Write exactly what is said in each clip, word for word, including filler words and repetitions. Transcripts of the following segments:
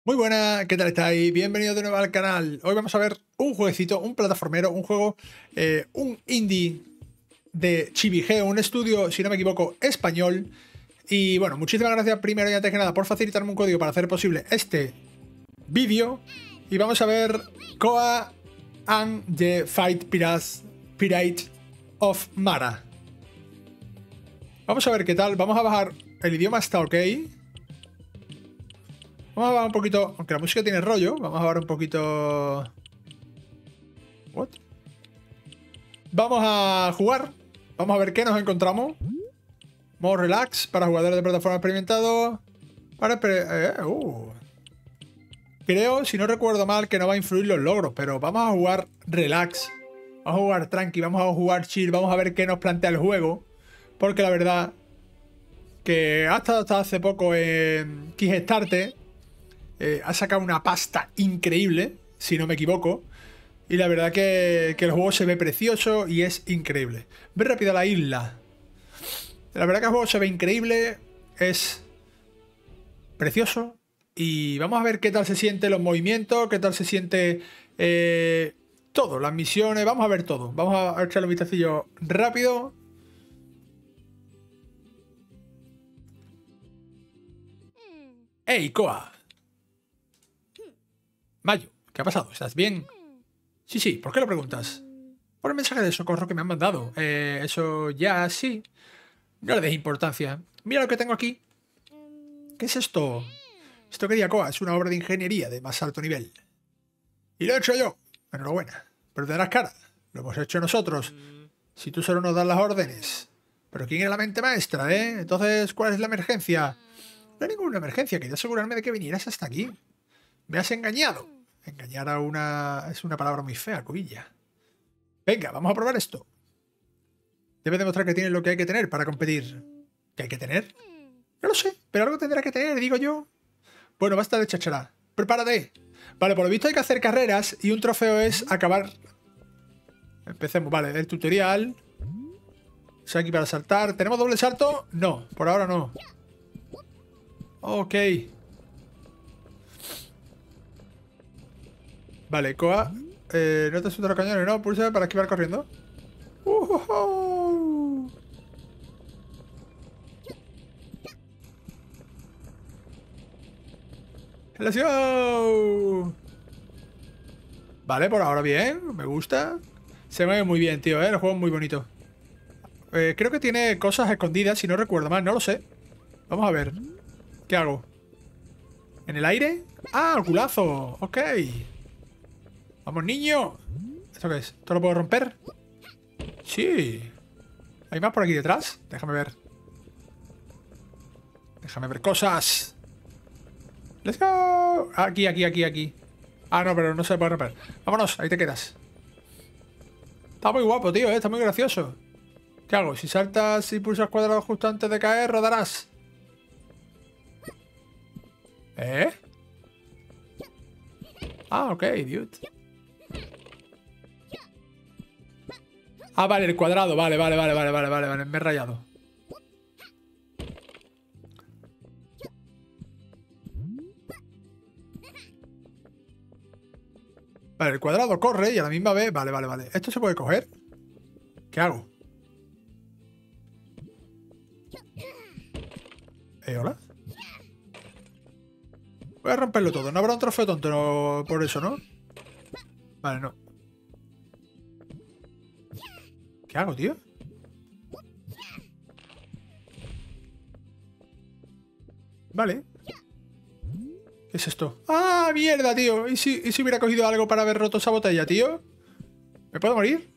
Muy buenas, ¿qué tal estáis? Bienvenidos de nuevo al canal. Hoy vamos a ver un jueguecito, un plataformero, un juego, eh, un indie de Chibigeo, un estudio, si no me equivoco, español. Y bueno, muchísimas gracias primero y antes que nada por facilitarme un código para hacer posible este vídeo. Y vamos a ver Koa and the Fight Pirates, Pirate of Mara. Vamos a ver qué tal, vamos a bajar, el idioma está ok. Vamos a bajar un poquito, aunque la música tiene rollo, vamos a bajar un poquito... ¿What? Vamos a jugar, vamos a ver qué nos encontramos. Modo relax, para jugadores de plataforma experimentados. Para... Eh, uh. Creo, si no recuerdo mal, que no va a influir los logros, pero vamos a jugar relax. Vamos a jugar tranqui, vamos a jugar chill, vamos a ver qué nos plantea el juego. Porque la verdad que ha estado hasta hace poco en Kickstarter. Eh, ha sacado una pasta increíble, si no me equivoco. Y la verdad que, que el juego se ve precioso y es increíble. Ve rápido a la isla. La verdad que el juego se ve increíble, es precioso. Y vamos a ver qué tal se sienten los movimientos, qué tal se siente eh, todo, las misiones. Vamos a ver todo. Vamos a echarle un vistacillo rápido. ¡Hey, Koa! Mayo, ¿qué ha pasado? ¿Estás bien? Sí, sí, ¿por qué lo preguntas? Por el mensaje de socorro que me han mandado. Eh, eso ya sí. No le des importancia. Mira lo que tengo aquí. ¿Qué es esto? Esto que Koa es una obra de ingeniería de más alto nivel. Y lo he hecho yo. Enhorabuena. Pero te darás cara. Lo hemos hecho nosotros. Si tú solo nos das las órdenes. Pero ¿quién era la mente maestra, eh? Entonces, ¿cuál es la emergencia? No hay ninguna emergencia. Quería asegurarme de que vinieras hasta aquí. Me has engañado. Engañar a una... es una palabra muy fea, cubilla. Venga, vamos a probar esto. Debe demostrar que tienes lo que hay que tener para competir. ¿Qué hay que tener? No lo sé, pero algo tendrá que tener, digo yo. Bueno, basta de chachará. Prepárate. Vale, por lo visto hay que hacer carreras y un trofeo es acabar... Empecemos, vale, el tutorial. O sea, aquí para saltar. ¿Tenemos doble salto? No, por ahora no. Ok. Vale, Koa. Eh, no te asustes los cañones, ¿no? Pulsa para esquivar corriendo. Uh -huh. ¡Let's go! Vale, por ahora bien. Me gusta. Se mueve muy bien, tío, ¿eh? El juego es muy bonito. Eh, creo que tiene cosas escondidas, si no recuerdo mal. No lo sé. Vamos a ver. ¿Qué hago? ¿En el aire? ¡Ah, el culazo! Ok. ¡Vamos, niño! ¿Esto qué es? ¿Esto lo puedo romper? Sí. ¿Hay más por aquí detrás? Déjame ver. Déjame ver cosas. ¡Let's go! Aquí, aquí, aquí, aquí. Ah, no, pero no se puede romper. Vámonos, ahí te quedas. Está muy guapo, tío, ¿eh? Está muy gracioso. ¿Qué hago? Si saltas y pulsas cuadrado justo antes de caer, rodarás. ¿Eh? Ah, ok, dude. Ah, vale, el cuadrado. Vale, vale, vale, vale, vale, vale, vale. Me he rayado. Vale, el cuadrado corre y a la misma vez... Vale, vale, vale. ¿Esto se puede coger? ¿Qué hago? ¿Eh, hola? Voy a romperlo todo. No habrá un trofeo tonto no, por eso, ¿no? Vale, no. ¿Qué hago, tío? Vale. ¿Qué es esto? ¡Ah, mierda, tío! ¿Y si, ¿Y si hubiera cogido algo para haber roto esa botella, tío? ¿Me puedo morir?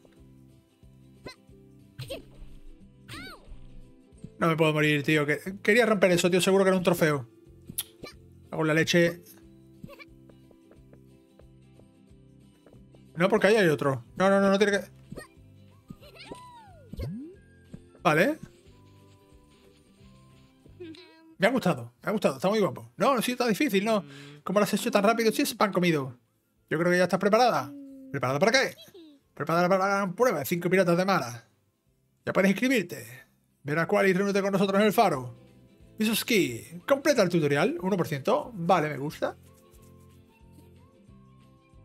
No me puedo morir, tío. Quería romper eso, tío. Seguro que era un trofeo. Hago la leche. No, porque ahí hay otro. No, no, no, no tiene que... Vale. Me ha gustado, me ha gustado, está muy guapo. No, no, sí, está difícil, ¿no? ¿Cómo lo has hecho tan rápido? Sí, es pan comido. Yo creo que ya estás preparada. ¿Preparada para qué? Preparada para la gran prueba de cinco piratas de Mara. Ya puedes inscribirte. Ven a cuál y reúnete con nosotros en el faro. Isuski, completa el tutorial, uno por ciento. Vale, me gusta.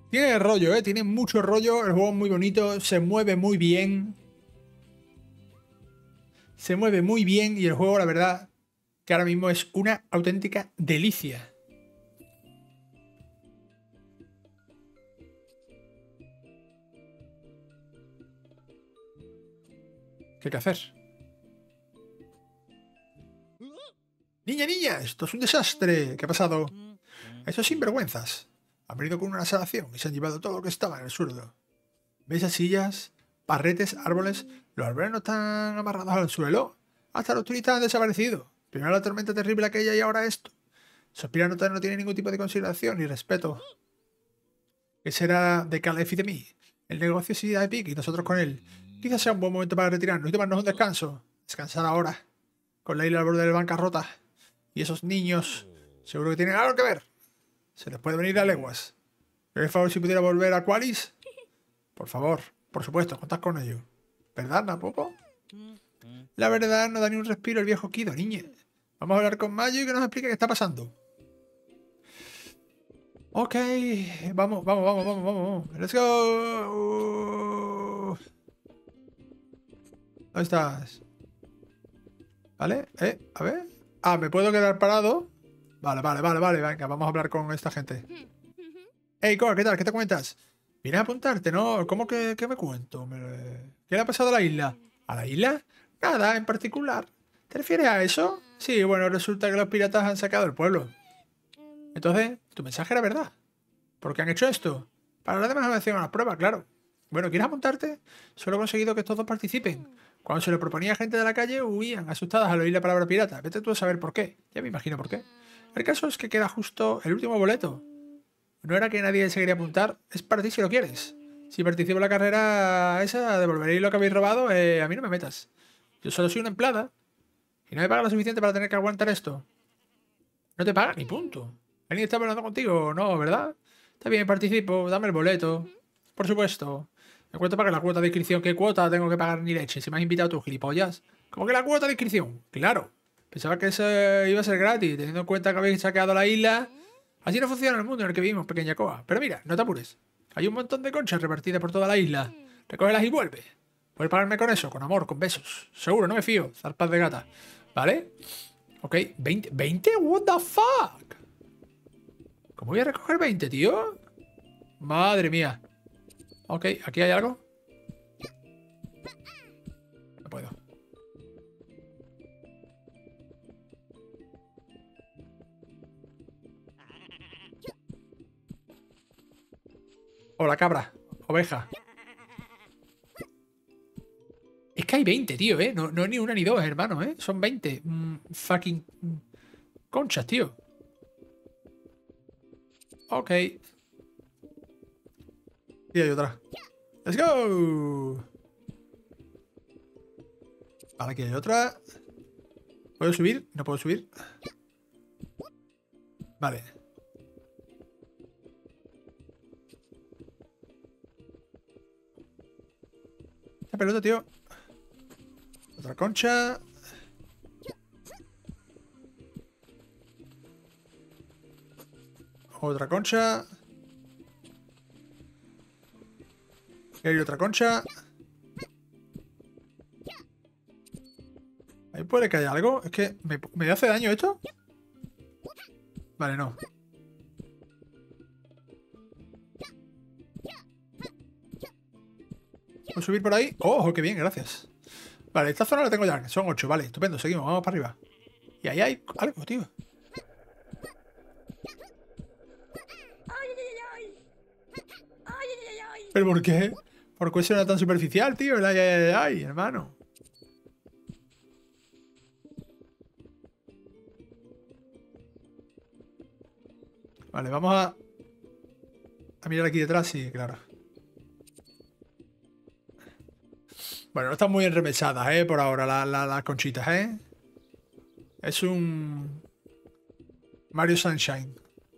Tiene rollo, ¿eh? Tiene mucho rollo. El juego es muy bonito. Se mueve muy bien. Se mueve muy bien. Y el juego, la verdad, que ahora mismo es una auténtica delicia. ¿Qué hay que hacer? Niña, niña, esto es un desastre. ¿Qué ha pasado? Esos sinvergüenzas han venido con una salación y se han llevado todo lo que estaba en el suelo. ¿Ves esas sillas, parretes, árboles? Los árboles no están amarrados al suelo. Hasta los turistas han desaparecido. Primero la tormenta terrible aquella y ahora esto. Esos piratas no tienen ningún tipo de consideración ni respeto. ¿Qué será de Caleb y de mí? El negocio sigue de pique y nosotros con él. Quizás sea un buen momento para retirarnos y tomarnos un descanso. Descansar ahora. Con la isla al borde de la bancarrota. Y esos niños, seguro que tienen algo que ver. Se les puede venir a leguas. ¿Qué favor si pudiera volver a Qualis? Por favor, por supuesto, contad con ello. ¿Verdad, Napopo? La verdad, no da ni un respiro el viejo Kido, niña. Vamos a hablar con Mayo y que nos explique qué está pasando. Ok, vamos, vamos, vamos, vamos, vamos. Let's go. ¿Dónde estás? ¿Vale? Eh, a ver. Ah, ¿me puedo quedar parado? Vale, vale, vale, vale. Venga, vamos a hablar con esta gente. Hey, Cor, ¿qué tal? ¿Qué te cuentas? Vienes a apuntarte, ¿no? ¿Cómo que, que me cuento? Me- ¿Qué le ha pasado a la isla? ¿A la isla? Nada, en particular. ¿Te refieres a eso? Sí, bueno, resulta que los piratas han sacado el pueblo. Entonces, tu mensaje era verdad. ¿Por qué han hecho esto? Para las demás me hacían las pruebas, claro. Bueno, ¿quieres apuntarte? Solo he conseguido que todos participen. Cuando se lo proponía a gente de la calle, huían, asustadas al oír la palabra pirata. Vete tú a saber por qué. Ya me imagino por qué. El caso es que queda justo el último boleto. No era que nadie se quería apuntar. Es para ti si lo quieres. Si participo en la carrera esa, devolveréis lo que habéis robado. Eh, a mí no me metas. Yo solo soy una empleada. Y no me paga lo suficiente para tener que aguantar esto. No te paga ni punto. ¿Alguien está hablando contigo? No, ¿verdad? Está bien, participo. Dame el boleto. Por supuesto. ¿En cuánto paga la cuota de inscripción? ¿Qué cuota tengo que pagar ni leche? Si me has invitado tú, gilipollas. ¿Cómo que la cuota de inscripción? Claro. Pensaba que eso iba a ser gratis, teniendo en cuenta que habéis saqueado la isla. Así no funciona el mundo en el que vivimos, pequeña coa. Pero mira, no te apures. Hay un montón de conchas repartidas por toda la isla. Recógelas y vuelve. Puedes pagarme con eso, con amor, con besos. Seguro, no me fío. Zarpas de gata. ¿Vale? Ok, veinte. ¿veinte? What the fuck? ¿Cómo voy a recoger veinte, tío? Madre mía. Ok, ¿aquí hay algo? No puedo. Hola, cabra. Oveja. Es que hay veinte, tío, ¿eh? No, no ni una ni dos, hermano, ¿eh? Son veinte. Mm, fucking mm, conchas, tío. Ok. Y hay otra. ¡Let's go! Vale, aquí hay otra. ¿Puedo subir? No puedo subir. Vale. Esta pelota, tío. Otra concha. Otra concha. Y hay otra concha. Ahí puede que haya algo. Es que me, ¿me hace daño esto? Vale, no. ¿Puedo subir por ahí? ¡Oh, qué bien! Gracias. Vale, esta zona la tengo ya. Son ocho, vale. Estupendo. Seguimos. Vamos para arriba. Y ahí hay algo, tío. ¿Pero por qué? ¿Por qué suena tan superficial, tío? El ay, ay, ay, ay, hermano. Vale, vamos a... A mirar aquí detrás, sí, claro. Bueno, no están muy enremesadas, ¿eh? Por ahora, las la, las conchitas, ¿eh? Es un... Mario Sunshine.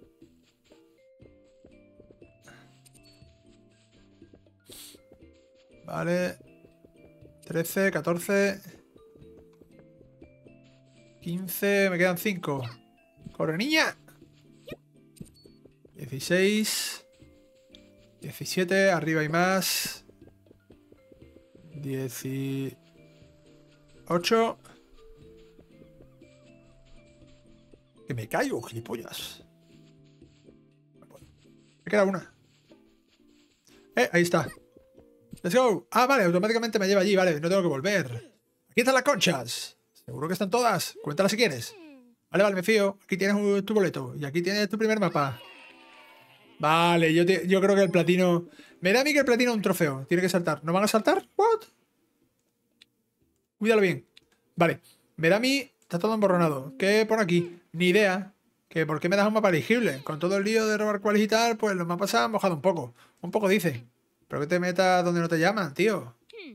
Vale. trece, catorce... quince... Me quedan cinco. ¡Corre, niña! dieciséis... diecisiete, arriba hay más. dieciocho. Que me caigo, gilipollas. Me queda una. Eh, ahí está. Let's go. Ah, vale, automáticamente me lleva allí, vale, no tengo que volver. Aquí están las conchas. Seguro que están todas. Cuéntalas si quieres. Vale, vale, me fío. Aquí tienes tu boleto. Y aquí tienes tu primer mapa. Vale, yo, te, yo creo que el platino... Me da a mí que el platino es un trofeo. Tiene que saltar. ¿No van a saltar? ¿What? Cuídalo bien. Vale. Me da a mí... Está todo emborronado. ¿Qué pone aquí? Ni idea. ¿Que ¿Por qué me das un mapa elegible? Con todo el lío de robar cuales y tal, pues los mapas se han mojado un poco. Un poco dice. Pero que te metas donde no te llaman, tío.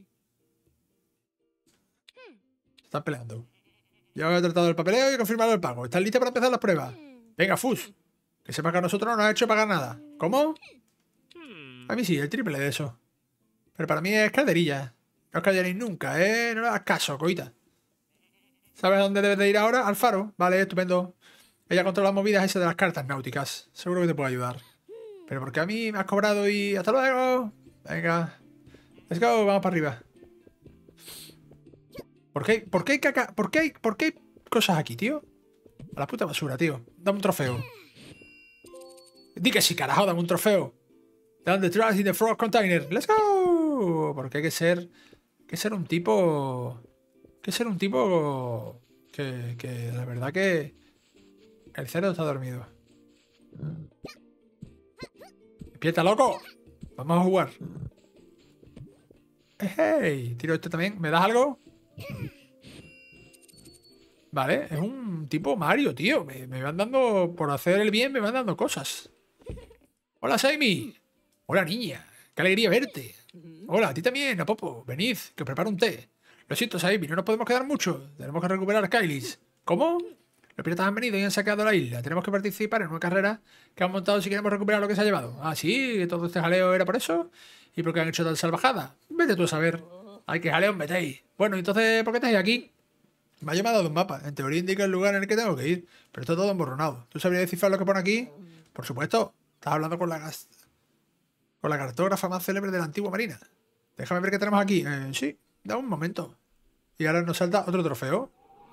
Se están peleando. Ya he tratado el papeleo y he confirmado el pago. ¿Estás lista para empezar las pruebas? Venga, Fus. Que sepas que a nosotros no nos ha hecho pagar nada. ¿Cómo? A mí sí, el triple de eso. Pero para mí es calderilla. No os callaréis nunca, ¿eh? No le hagas caso, coita. ¿Sabes a dónde debes de ir ahora? Al faro. Vale, estupendo. Ella controla las movidas esas de las cartas náuticas. Seguro que te puede ayudar. Pero porque a mí me has cobrado y... ¡Hasta luego! Venga. Let's go, vamos para arriba. ¿Por qué, por qué hay caca? ¿Por qué hay, por qué hay cosas aquí, tío? A la puta basura, tío. Dame un trofeo. Di que sí, carajo, dame un trofeo. Down the trash in the frog container. Let's go. Porque hay que ser... Hay que ser un tipo... Hay que ser un tipo... Que, que la verdad que... El cerdo está dormido. ¡Despierta, loco! Vamos a jugar. ¡Hey! Tiro este también. ¿Me das algo? Vale, es un tipo Mario, tío. Me, me van dando... Por hacer el bien me van dando cosas. Hola, Saimi. Hola, niña. Qué alegría verte. Hola, a ti también, a Popo. Venid, que os preparo un té. Lo siento, Saimi, no nos podemos quedar mucho. Tenemos que recuperar a Kailis. ¿Cómo? Los piratas han venido y han saqueado la isla. Tenemos que participar en una carrera que han montado si queremos recuperar lo que se ha llevado. Ah, sí, que todo este jaleo era por eso. ¿Y por qué han hecho tal salvajada? Vete tú a saber. Ay, qué jaleo, metéis. Bueno, entonces, ¿por qué estáis aquí? Me ha llamado un mapa. En teoría indica el lugar en el que tengo que ir. Pero está todo emborronado. ¿Tú sabrías descifrar lo que pone aquí? Por supuesto. Estás hablando con la gas... con la cartógrafa más célebre de la antigua marina. Déjame ver qué tenemos aquí. Eh, sí, da un momento. Y ahora nos salta otro trofeo.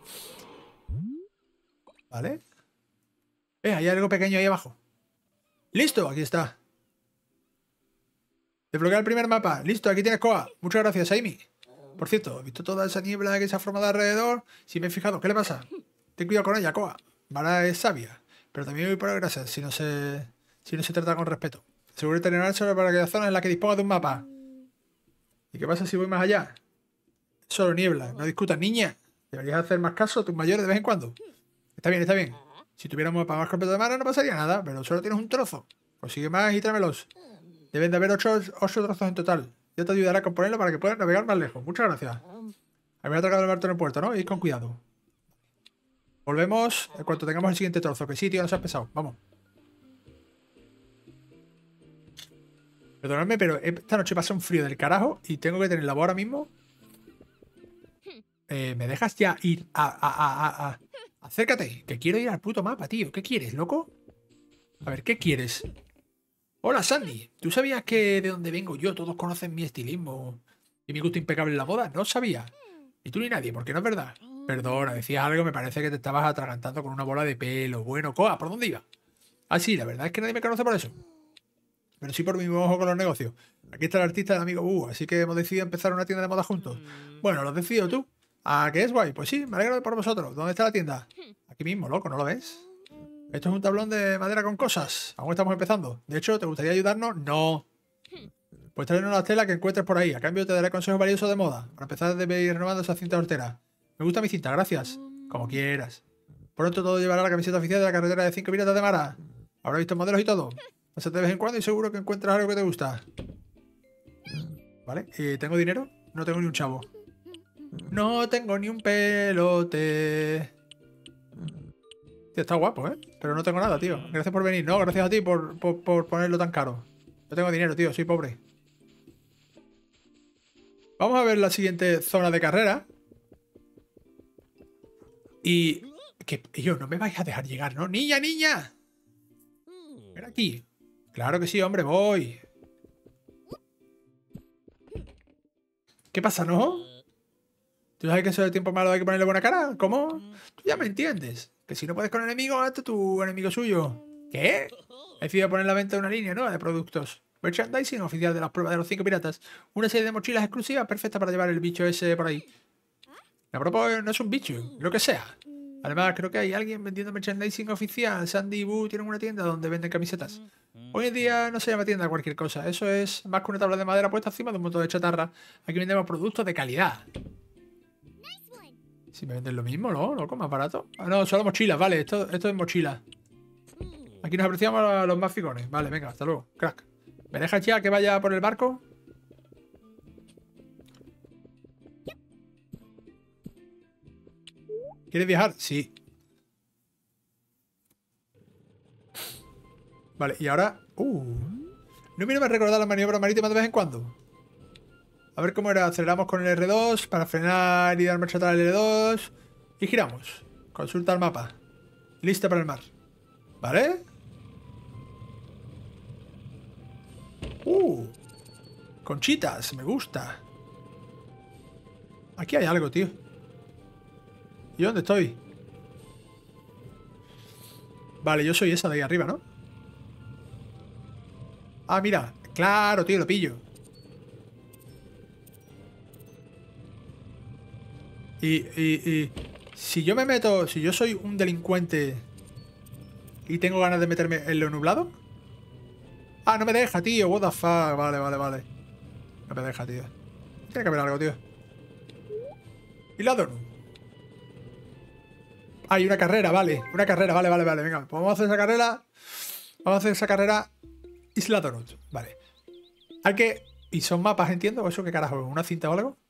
¿Vale? Eh, hay algo pequeño ahí abajo. ¡Listo! Aquí está. Desbloquear el primer mapa. ¡Listo! Aquí tienes Koa. Muchas gracias, Amy. Por cierto, ¿he visto toda esa niebla que se ha formado alrededor? Si me he fijado, ¿qué le pasa? Ten cuidado con ella, Koa. Vara es sabia. Pero también voy por grasas si no se... si no se trata con respeto. Seguro que tener solo para aquella zona en la que disponga de un mapa. ¿Y qué pasa si voy más allá? Es solo niebla. No discutas, niña. Deberías hacer más caso a tus mayores de vez en cuando. Está bien, está bien. Si tuviéramos un mapa más completo de mana no pasaría nada, pero solo tienes un trozo. Consigue más y tráemelos. Deben de haber ocho, ocho trozos en total. Yo te ayudaré a componerlo para que puedas navegar más lejos. Muchas gracias. A mí me ha tocado llevarte en el puerto, ¿no? Ir con cuidado. Volvemos en cuanto tengamos el siguiente trozo. Que sí, tío, no seas pesado. Vamos. Perdonadme, pero esta noche pasa un frío del carajo y tengo que tener la voz ahora mismo. Eh, ¿Me dejas ya ir a, a, a, a, a... Acércate, que quiero ir al puto mapa, tío. ¿Qué quieres, loco? A ver, ¿qué quieres? Hola, Sandy. ¿Tú sabías que de donde vengo yo todos conocen mi estilismo y mi gusto impecable en la moda? No sabía. Ni tú ni nadie, porque no es verdad. Perdona, decías algo, me parece que te estabas atragantando con una bola de pelo. Bueno, Koa, ¿por dónde iba? Ah, sí, la verdad es que nadie me conoce por eso. Pero sí por mi buen ojo con los negocios. Aquí está el artista del amigo Bu, así que hemos decidido empezar una tienda de moda juntos. Bueno, lo has decidido tú. ¿Ah, qué es guay? Pues sí, me alegro por vosotros. ¿Dónde está la tienda? Aquí mismo, loco, ¿no lo ves? Esto es un tablón de madera con cosas. Aún estamos empezando. De hecho, ¿te gustaría ayudarnos? No. Pues traernos una tela que encuentres por ahí. A cambio te daré consejos valiosos de moda. Para empezar debes ir renovando esa cinta hortera. Me gusta mi cinta, gracias. Como quieras. Pronto todo llevará la camiseta oficial de la carretera de cinco piratas de Mara. Habrá visto modelos y todo. Pásate de vez en cuando y seguro que encuentras algo que te gusta. ¿Vale? ¿Y tengo dinero? No tengo ni un chavo. No tengo ni un pelote. Tío, está guapo, ¿eh? Pero no tengo nada, tío. Gracias por venir. No, gracias a ti por, por, por ponerlo tan caro. No tengo dinero, tío. Soy pobre. Vamos a ver la siguiente zona de carrera. Y... que yo no me vais a dejar llegar, ¿no? ¡Niña, niña! Ven aquí. Claro que sí, hombre, voy. ¿Qué pasa, no? ¿Tú sabes que eso de tiempo malo hay que ponerle buena cara? ¿Cómo? Tú ya me entiendes. Que si no puedes con enemigos, hazte tu enemigo suyo. ¿Qué? He decidido poner a la venta una línea nueva de productos. Merchandising oficial de las pruebas de los cinco piratas. Una serie de mochilas exclusivas perfecta para llevar el bicho ese por ahí. La propo no es un bicho, lo que sea. Además, creo que hay alguien vendiendo merchandising oficial. Sandy y Boo tienen una tienda donde venden camisetas. Hoy en día no se llama tienda cualquier cosa. Eso es más que una tabla de madera puesta encima de un montón de chatarra. Aquí vendemos productos de calidad. Si me venden lo mismo, ¿no? ¿Loco? ¿Más barato? Ah, no, solo mochilas, vale. Esto, esto es mochila. Aquí nos apreciamos a los más figones. Vale, venga, hasta luego, crack. ¿Me dejas ya que vaya por el barco? ¿Quieres viajar? Sí. Vale, y ahora... Uh. No me recordar las maniobras marítimas de vez en cuando. A ver cómo era. Aceleramos con el erre dos para frenar y dar marcha atrás al ele dos. Y giramos. Consulta el mapa. Lista para el mar. ¿Vale? Uh. Conchitas, me gusta. Aquí hay algo, tío. ¿Y dónde estoy? Vale, yo soy esa de ahí arriba, ¿no? Ah, mira. Claro, tío, lo pillo. Y, y, y... Si yo me meto... Si yo soy un delincuente y tengo ganas de meterme en lo nublado... Ah, no me deja, tío. What the fuck. Vale, vale, vale. No me deja, tío. Tiene que haber algo, tío. ¿Y la donut? Hay una carrera, vale. Una carrera, vale, vale, vale. Venga, pues vamos a hacer esa carrera. Vamos a hacer esa carrera. Isla Donut. Vale. Hay que... ¿Y son mapas, entiendo? ¿O eso qué carajo? ¿Una cinta o algo?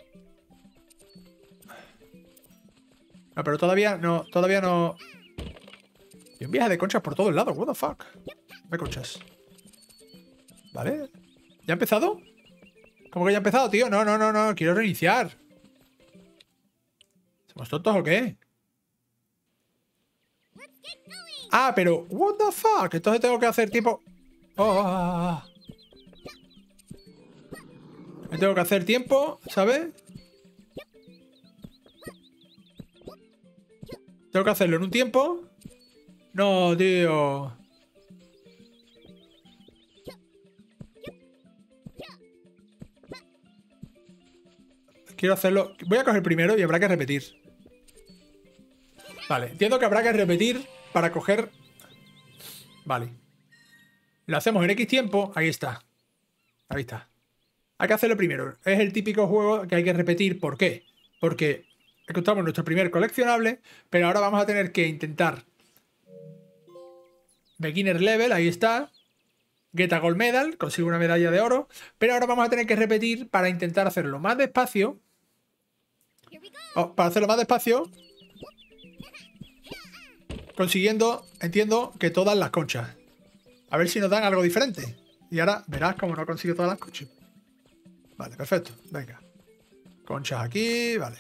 No, pero todavía no... Todavía no... Y un viaje de conchas por todos lados. What the fuck. De conchas. Vale. ¿Ya ha empezado? ¿Cómo que ya ha empezado, tío? No, no, no, no. Quiero reiniciar. ¿Somos tontos o qué? Ah, pero... What the fuck. Entonces tengo que hacer tipo... Oh, ah, ah. Me tengo que hacer tiempo, ¿sabes? Tengo que hacerlo en un tiempo. No, tío. Quiero hacerlo... Voy a coger primero y habrá que repetir. Vale, entiendo que habrá que repetir para coger... Vale. Lo hacemos en X tiempo. Ahí está. Ahí está. Hay que hacerlo primero. Es el típico juego que hay que repetir. ¿Por qué? Porque encontramos nuestro primer coleccionable, pero ahora vamos a tener que intentar... Beginner level, ahí está. Get a gold medal, consigo una medalla de oro. Pero ahora vamos a tener que repetir para intentar hacerlo más despacio. Oh, para hacerlo más despacio. Consiguiendo, entiendo, que todas las conchas. A ver si nos dan algo diferente. Y ahora verás cómo no consigo todas las conchas. Vale, perfecto. Venga. Conchas aquí, vale.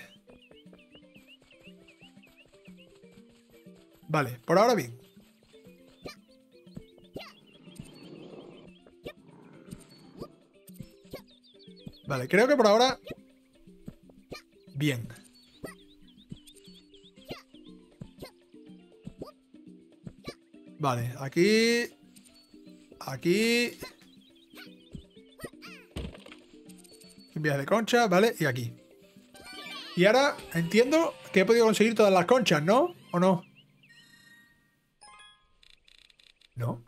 Vale, por ahora bien. Vale, creo que por ahora... Bien. Vale, aquí... Aquí... Un viaje de concha, vale, y aquí. Y ahora entiendo que he podido conseguir todas las conchas, ¿no? ¿O no? ¿No?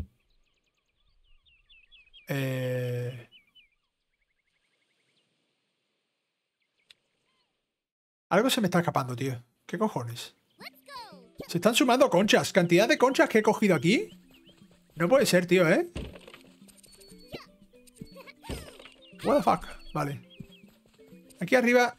Eh... Algo se me está escapando, tío. ¿Qué cojones? Se están sumando conchas. ¿Cantidad de conchas que he cogido aquí? No puede ser, tío, ¿eh? What the fuck. Vale. Aquí arriba...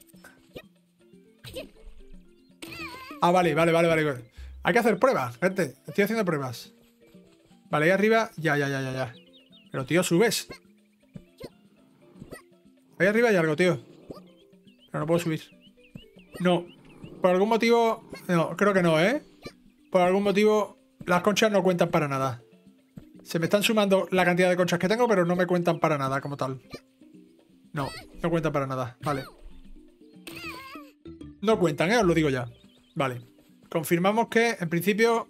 Ah, vale, vale, vale, vale. Hay que hacer pruebas, gente. Estoy haciendo pruebas. Vale, ahí arriba... Ya, ya, ya, ya, ya. Pero, tío, subes. Ahí arriba hay algo, tío. Pero no puedo subir. No. Por algún motivo... No, creo que no, ¿eh? Por algún motivo las conchas no cuentan para nada. Se me están sumando la cantidad de conchas que tengo, pero no me cuentan para nada como tal. No, no cuentan para nada. Vale. No cuentan, ¿eh? Os lo digo ya. Vale. Confirmamos que, en principio...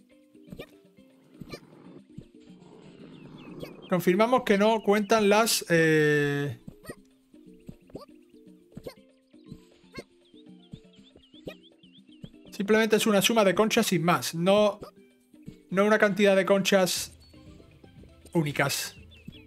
Confirmamos que no cuentan las... Eh... Simplemente es una suma de conchas sin más. No, no una cantidad de conchas únicas.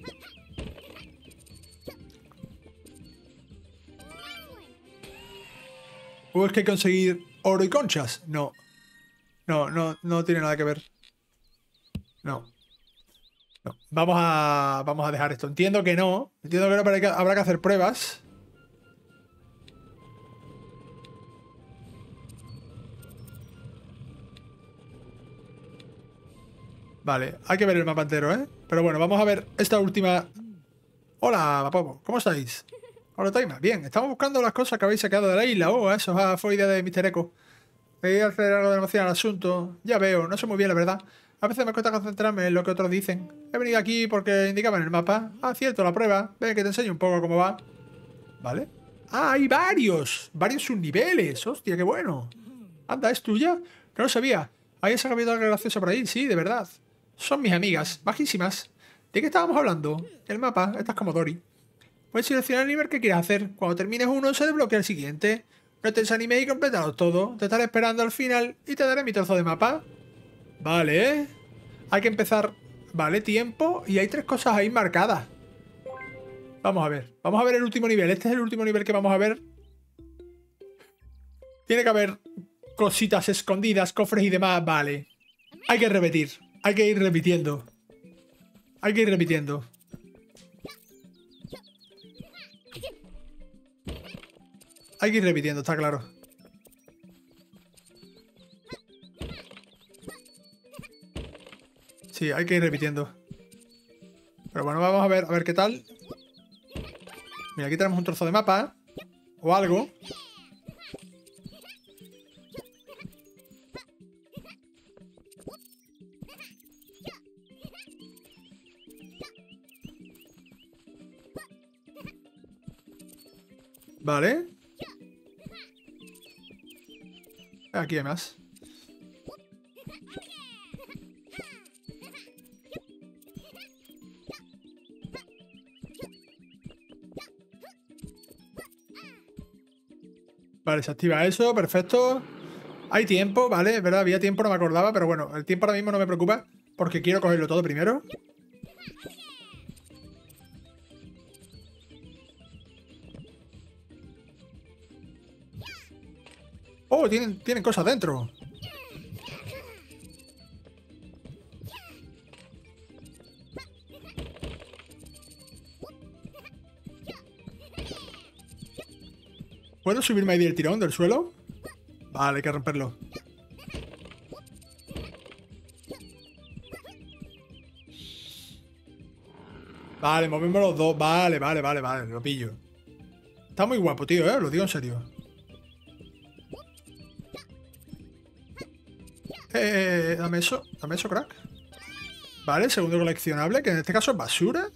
¿O es que hay que conseguir oro y conchas? No. No, no, no tiene nada que ver. No. No. Vamos a, vamos a dejar esto. Entiendo que no. Entiendo que no, pero hay que, habrá que hacer pruebas. Vale, hay que ver el mapa entero, ¿eh? Pero bueno, vamos a ver esta última... Hola, Papopo, ¿cómo estáis? Hola, Taima. Bien, estamos buscando las cosas que habéis sacado de la isla. Oh, eso fue idea de mister Echo. Quería hacer algo de emoción al asunto. Ya veo, no sé muy bien la verdad. A veces me cuesta concentrarme en lo que otros dicen. He venido aquí porque indicaba en el mapa. Ah, cierto, la prueba. Ven que te enseño un poco cómo va. ¿Vale? Ah, hay varios. Varios subniveles. Hostia, qué bueno. Anda, ¿es tuya? No lo sabía. ¿Hay esa capital graciosa por ahí? Sí, de verdad. Son mis amigas, bajísimas. ¿De qué estábamos hablando? El mapa, estás como Dory. Puedes seleccionar el nivel que quieras hacer. Cuando termines uno, se desbloquea el siguiente. No te desanimes y complétalo todo. Te estaré esperando al final y te daré mi trozo de mapa. Vale. Hay que empezar. Vale, tiempo. Y hay tres cosas ahí marcadas. Vamos a ver. Vamos a ver el último nivel. Este es el último nivel que vamos a ver. Tiene que haber cositas escondidas, cofres y demás. Vale. Hay que repetir. Hay que ir repitiendo. Hay que ir repitiendo. Hay que ir repitiendo, está claro. Sí, hay que ir repitiendo. Pero bueno, vamos a ver, a ver qué tal. Mira, aquí tenemos un trozo de mapa. O algo. Vale. Aquí hay más. Vale, se activa eso, perfecto. Hay tiempo, vale, es verdad, había tiempo, no me acordaba, pero bueno, el tiempo ahora mismo no me preocupa porque quiero cogerlo todo primero. Oh, tienen, tienen cosas dentro. ¿Puedo subirme ahí del tirón del suelo? Vale, hay que romperlo. Vale, movemos los dos. Vale, vale, vale, vale, lo pillo. Está muy guapo, tío, eh, lo digo en serio. Eh, dame eso, dame eso, crack. Vale, segundo coleccionable, que en este caso es basura.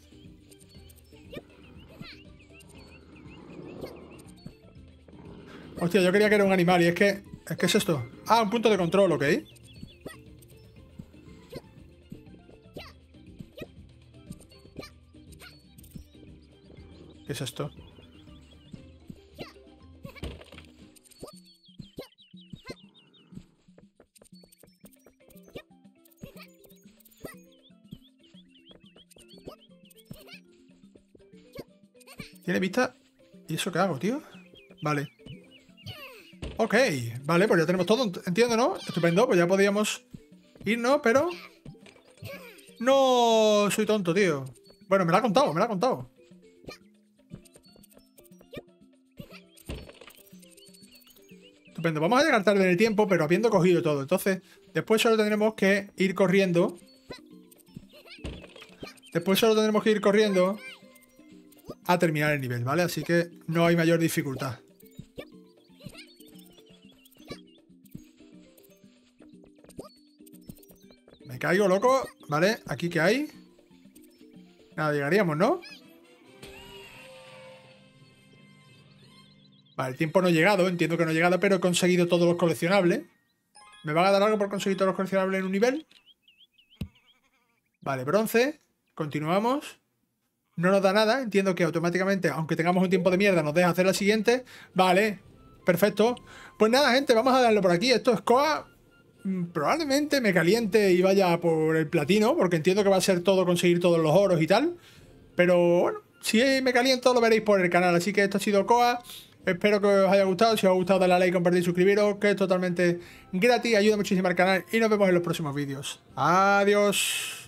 Hostia, yo creía que era un animal y es que... ¿Qué es esto? Ah, un punto de control, ok. ¿Qué es esto? ¿Tiene vista? ¿Y eso qué hago, tío? Vale. Ok, vale, pues ya tenemos todo, entiendo, ¿no? Estupendo, pues ya podíamos irnos, pero... No soy tonto, tío. Bueno, me lo ha contado, me lo ha contado. Estupendo, vamos a llegar tarde en el tiempo, pero habiendo cogido todo. Entonces, después solo tendremos que ir corriendo. Después solo tendremos que ir corriendo a terminar el nivel, ¿vale? Así que no hay mayor dificultad. Me caigo, loco. Vale, ¿aquí qué hay? Nada, llegaríamos, ¿no? Vale, el tiempo no ha llegado, entiendo que no ha llegado, pero he conseguido todos los coleccionables. ¿Me van a dar algo por conseguir todos los coleccionables en un nivel? Vale, bronce. Continuamos. No nos da nada, entiendo que automáticamente, aunque tengamos un tiempo de mierda, nos deja hacer la siguiente. Vale, perfecto. Pues nada, gente, vamos a darle por aquí. Esto es Koa. Probablemente me caliente y vaya por el platino, porque entiendo que va a ser todo conseguir todos los oros y tal. Pero bueno, si me caliento lo veréis por el canal. Así que esto ha sido Koa. Espero que os haya gustado. Si os ha gustado, dale a like, compartir, suscribiros, que es totalmente gratis, ayuda muchísimo al canal y nos vemos en los próximos vídeos. Adiós.